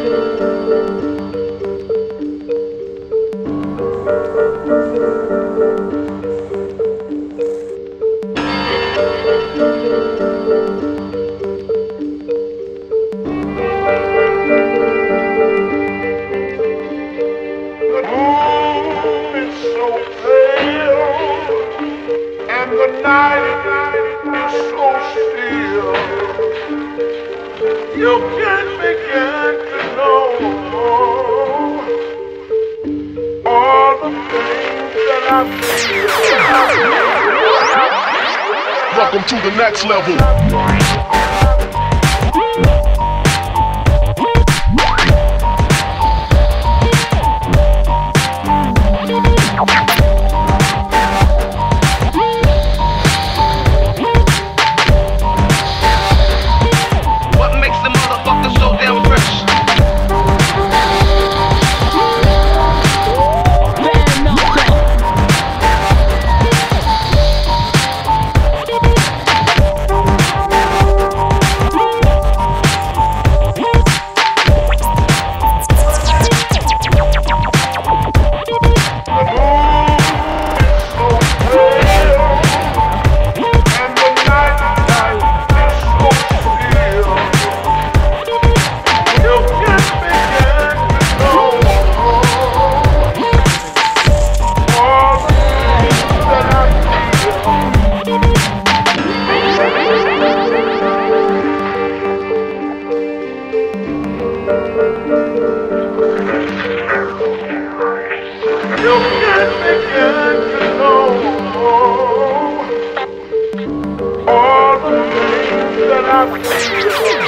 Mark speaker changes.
Speaker 1: You can begin to know all the things that I feel. Welcome to the next level. You can begin to know all the things that I feel.